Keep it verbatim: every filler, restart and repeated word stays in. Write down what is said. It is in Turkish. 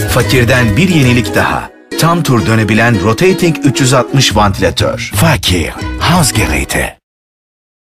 Fakir'den bir yenilik daha. Tam tur dönebilen Rotating üç yüz altmış vantilatör. Fakir, Hausgeräte.